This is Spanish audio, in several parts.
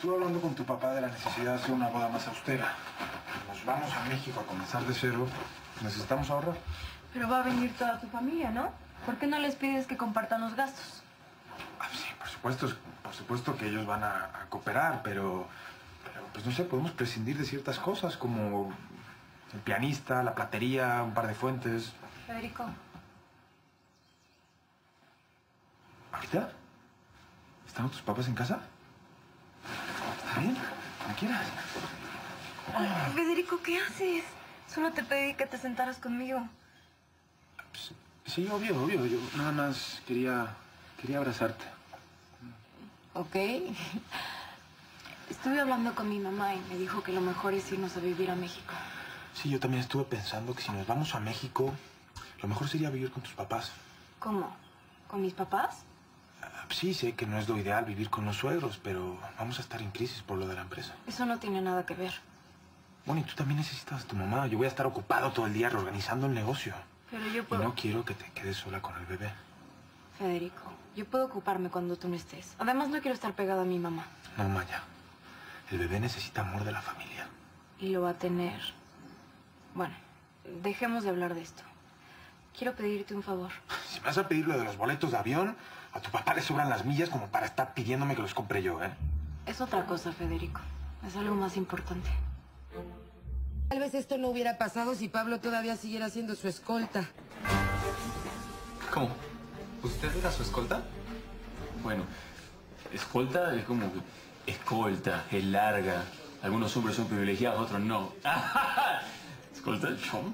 Estuve hablando con tu papá de la necesidad de hacer una boda más austera. Nos vamos a México a comenzar de cero. Necesitamos ahorrar. Pero va a venir toda tu familia, ¿no? ¿Por qué no les pides que compartan los gastos? Ah, sí, por supuesto que ellos van a cooperar, pero pues no sé, podemos prescindir de ciertas cosas como el pianista, la platería, un par de fuentes. Federico. ¿Ahorita? ¿Están tus papás en casa? ¿Está bien? Como quieras. Ay, Federico, ¿qué haces? Solo te pedí que te sentaras conmigo. Sí, obvio. Yo nada más quería abrazarte. Ok. Estuve hablando con mi mamá y me dijo que lo mejor es irnos a vivir a México. Sí, yo también estuve pensando que si nos vamos a México, lo mejor sería vivir con tus papás. ¿Cómo? ¿Con mis papás? Sí, sé que no es lo ideal vivir con los suegros, pero vamos a estar en crisis por lo de la empresa. Eso no tiene nada que ver. Bueno, y tú también necesitas a tu mamá. Yo voy a estar ocupado todo el día reorganizando el negocio. Pero yo puedo... Y no quiero que te quedes sola con el bebé. Federico, yo puedo ocuparme cuando tú no estés. Además, no quiero estar pegada a mi mamá. No, Maya. El bebé necesita amor de la familia. Y lo va a tener. Bueno, dejemos de hablar de esto. Quiero pedirte un favor. Si me vas a pedir lo de los boletos de avión, a tu papá le sobran las millas como para estar pidiéndome que los compre yo, ¿eh? Es otra cosa, Federico. Es algo más importante. Tal vez esto no hubiera pasado si Pablo todavía siguiera siendo su escolta. ¿Cómo? ¿Usted era su escolta? Bueno, escolta es como que escolta, es larga. Algunos hombres son privilegiados, otros no. Escolta, chom.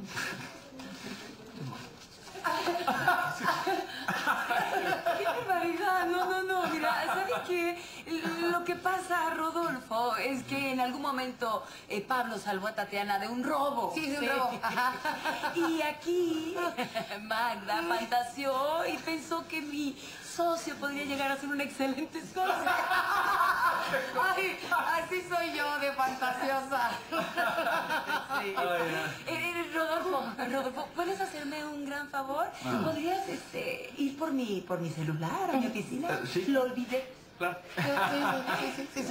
¡Qué barbaridad! No, mira, ¿sabes qué? Lo que pasa, Rodolfo, es que en algún momento Pablo salvó a Tatiana de un robo. Sí, de un robo. Y aquí Magda fantaseó y pensó que mi socio podría llegar a ser una excelente esposa. Ay, así soy yo de fantasiosa. Sí. Rodolfo, ¿puedes hacerme un gran favor? ¿Podrías ir por mi celular a mi oficina? Sí. Lo olvidé. Claro. Sí.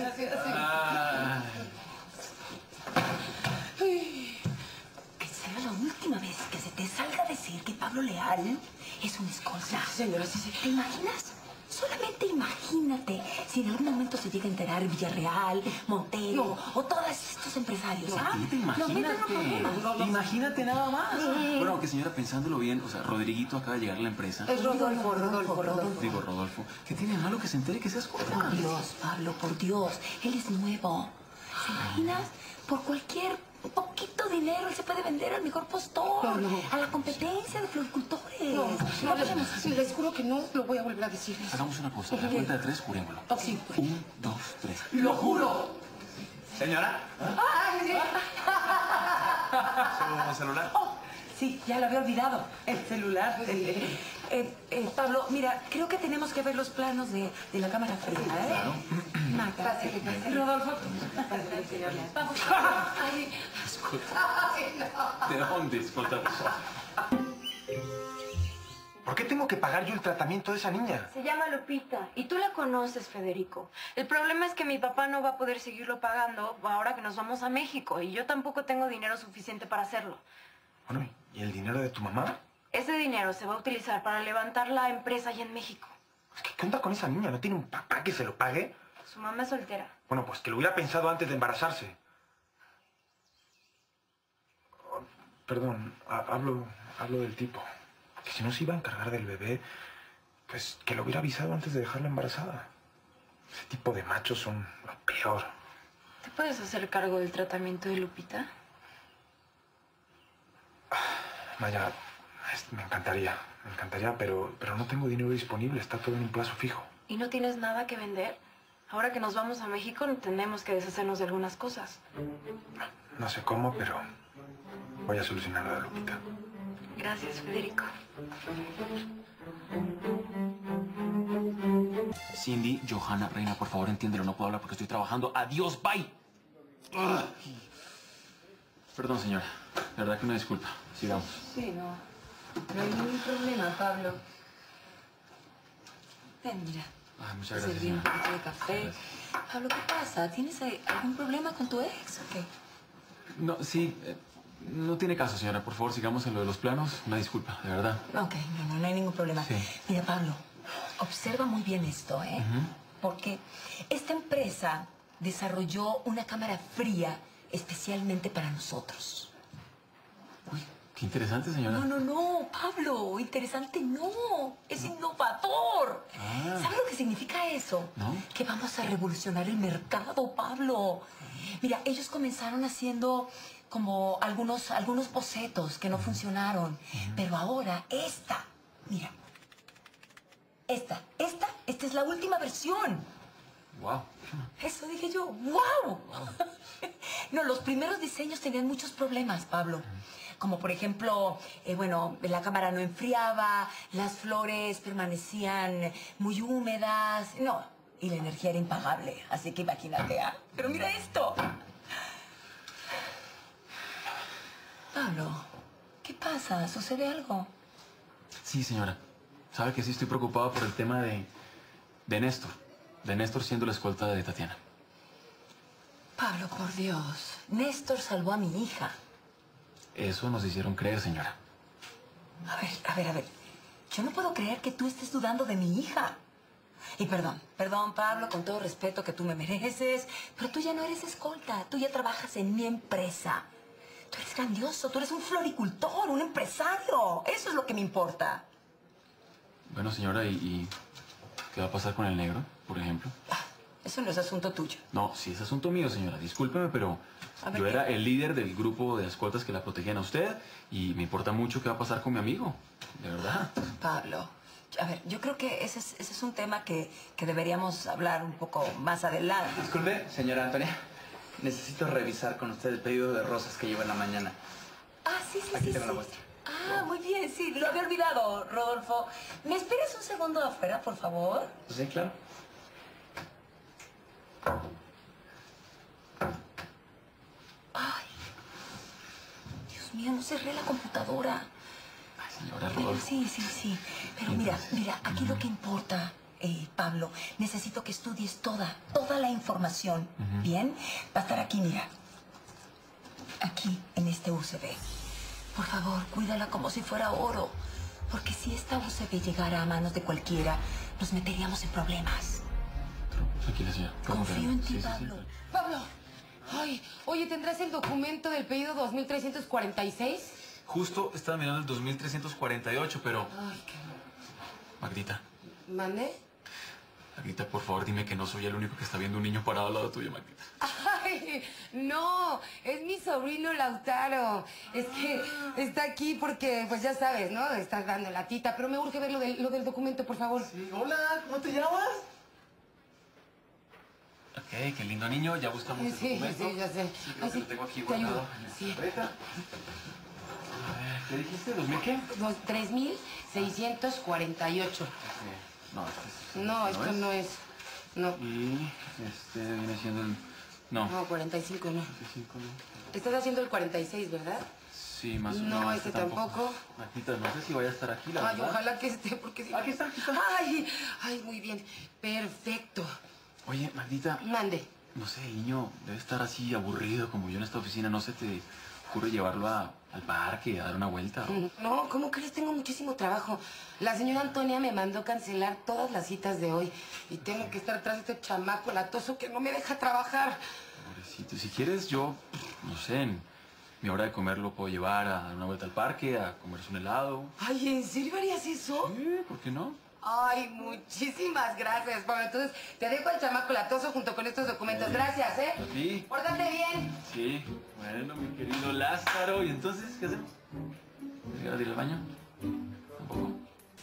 Que sea la última vez que se te salga a decir que Pablo Leal es un escolta. Sí, señora, sí. ¿Te imaginas? Solamente imagínate si en algún momento se llega a enterar Villarreal, Montero o todos estos empresarios. ¿Ah? Imagínate nada más. Bueno, aunque señora, pensándolo bien, o sea, Rodriguito acaba de llegar a la empresa. Es Rodolfo. Digo, Rodolfo, ¿qué tiene de malo que se entere que seas escolta? Por Dios, Pablo, por Dios. Él es nuevo. ¿Se imaginas? Por cualquier poquito dinero él se puede vender al mejor postor. No. A la competencia de floricultores. No, les juro que no lo voy a volver a decir. Hagamos una cosa, a la cuenta de 3, jurémoslo. Sí. 1, 2, 3. ¡Lo juro! Señora. ¿Su celular? Sí, ya lo había olvidado. El celular. Pablo, mira, creo que tenemos que ver los planos de la cámara fría, ¿eh? Claro. Magda, Rodolfo. Vamos. Ay. ¿De dónde, escolta? ¿Por qué tengo que pagar yo el tratamiento de esa niña? Se llama Lupita y tú la conoces, Federico. El problema es que mi papá no va a poder seguirlo pagando ahora que nos vamos a México y yo tampoco tengo dinero suficiente para hacerlo. Bueno, ¿y el dinero de tu mamá? Ese dinero se va a utilizar para levantar la empresa allá en México. ¿Qué onda con esa niña? ¿No tiene un papá que se lo pague? Su mamá es soltera. Bueno, pues que lo hubiera pensado antes de embarazarse. Oh, perdón, hablo del tipo. Que si no se iba a encargar del bebé, pues que lo hubiera avisado antes de dejarla embarazada. Ese tipo de machos son lo peor. ¿Te puedes hacer cargo del tratamiento de Lupita? Maya, me encantaría, pero no tengo dinero disponible, está todo en un plazo fijo. ¿Y no tienes nada que vender? Ahora que nos vamos a México tenemos que deshacernos de algunas cosas. No sé cómo, pero voy a solucionar lo de Lupita. Gracias, Federico. Cindy, Johanna, Reina, por favor, entiéndelo. No puedo hablar porque estoy trabajando. Adiós, bye. Perdón, señora. La verdad que una disculpa. Sigamos. Sí, no hay ningún problema, Pablo. Ven, mira. Ah, muchas Te gracias, serví un señora. poquito de café. Gracias. Pablo, ¿qué pasa? ¿Tienes algún problema con tu ex o qué? No, sí, no tiene caso, señora. Por favor, sigamos en lo de los planos. Una disculpa, de verdad. Ok, no hay ningún problema. Sí. Mira, Pablo, observa muy bien esto, ¿eh? Porque esta empresa desarrolló una cámara fría especialmente para nosotros. Uy, qué interesante, señora. No, Pablo, interesante no, es innovador. Ah. ¿Sabes lo que significa eso? ¿No? Que vamos a revolucionar el mercado, Pablo. Mira, ellos comenzaron haciendo como algunos bocetos que no funcionaron, pero ahora mira, esta es la última versión. Wow. Eso dije yo, ¡wow! No, los primeros diseños tenían muchos problemas, Pablo. Como por ejemplo, la cámara no enfriaba, las flores permanecían muy húmedas. No, y la energía era impagable. Así que imagínate, ¿ah? Pero mira esto. Pablo, ¿qué pasa? ¿Sucede algo? Sí, señora. Sabe que sí estoy preocupado por el tema de Néstor. De Néstor siendo la escolta de Tatiana. Pablo, por Dios. Néstor salvó a mi hija. Eso nos hicieron creer, señora. A ver. Yo no puedo creer que tú estés dudando de mi hija. Y perdón, Pablo, con todo respeto que tú me mereces, pero tú ya no eres escolta, tú ya trabajas en mi empresa. Tú eres grandioso, tú eres un floricultor, un empresario. Eso es lo que me importa. Bueno, señora, ¿y qué va a pasar con el negro, por ejemplo? Eso no es asunto tuyo. No, sí es asunto mío, señora. Discúlpeme, pero A ver, yo ¿qué? era el líder del grupo de escoltas que la protegían a usted y me importa mucho qué va a pasar con mi amigo. De verdad. Pablo, a ver, yo creo que ese es un tema que deberíamos hablar un poco más adelante. Disculpe, señora Antonia. Necesito revisar con usted el pedido de rosas que llevo en la mañana. Ah, sí. Aquí tengo la muestra. Ah, muy bien, sí, lo había olvidado, Rodolfo. ¿Me esperas un segundo afuera, por favor? Sí, claro. Ay, Dios mío, no cerré la computadora. Ay, señora Bueno, Rodolfo. sí. Pero mira, aquí lo que importa, Pablo, necesito que estudies toda la información. ¿Bien? Va a estar aquí, mira. Aquí, en este USB. Por favor, cuídala como si fuera oro. Porque si esta USB llegara a manos de cualquiera, nos meteríamos en problemas. Tranquila, señora. Confío en ti, Sí, Pablo. claro. Pablo, ay, oye, ¿tendrás el documento del pedido 2346? Justo estaba mirando el 2348, pero... Ay, qué... Magdita, ¿Mande? Magdita, por favor, dime que no soy el único que está viendo un niño parado al lado tuyo, Magdita. Ay, no, es mi sobrino Lautaro. Es que está aquí porque, pues ya sabes, ¿no? Estás dando la tita, pero me urge ver lo del documento, por favor. Sí, hola, ¿cómo te llamas? Ok, qué lindo niño. Ya buscamos el Sí, documento. sí, ya sé. Sí, creo Ay, que lo tengo aquí te ayudo. guardado en la Sí. carpeta. A ver, ¿qué dijiste? ¿2000 qué? 3648. No, este es... No, esto no es. No, Y este viene siendo el... No. no, 45 no. 25, no. Estás haciendo el 46, ¿verdad? Sí, más o No, menos. este tampoco. Magdita, no sé si vaya a estar aquí, la Ay, verdad. ojalá que esté, porque si... Aquí está. Ay, muy bien. Perfecto. Oye, Magdita, Mande. no sé, el niño debe estar así aburrido como yo en esta oficina. ¿No se te ocurre llevarlo al parque, a dar una vuelta? No, ¿cómo crees? Tengo muchísimo trabajo. La señora Antonia me mandó cancelar todas las citas de hoy. Y tengo que estar atrás de este chamaco latoso que no me deja trabajar. Pobrecito. Si quieres, yo, no sé, en mi hora de comer lo puedo llevar a dar una vuelta al parque, a comerse un helado. Ay, ¿en serio harías eso? Sí, ¿por qué no? Ay, muchísimas gracias, Pablo. Entonces, te dejo al chamaco latoso junto con estos documentos. Gracias, ¿eh? ¿A ti? Pórtate bien. Sí. Bueno, mi querido Lázaro. ¿Y entonces qué hacemos? ¿Llegar a ir al baño? Tampoco.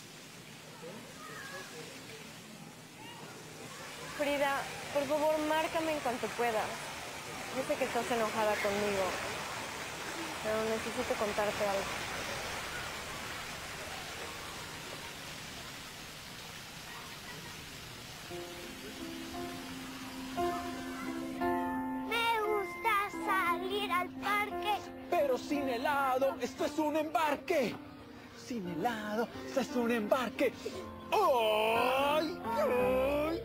Frida, por favor, márcame en cuanto puedas. Yo sé que estás enojada conmigo, pero necesito contarte algo. Me gusta salir al parque. Pero sin helado, esto es un embarque. Sin helado, esto es un embarque. ¡Ay! ¡Ay!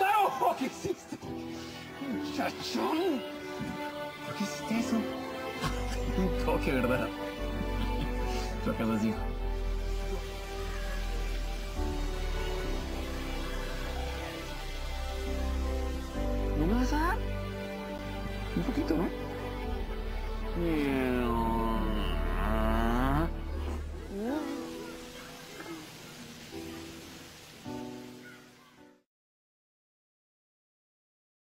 ¡Lautaro! ¿Qué hiciste? ¡Muchachón! ¿Por qué hiciste eso? ¿Cómo que verdad? Lo acabas de decir. ¿No me vas a dar? Un poquito, ¿no?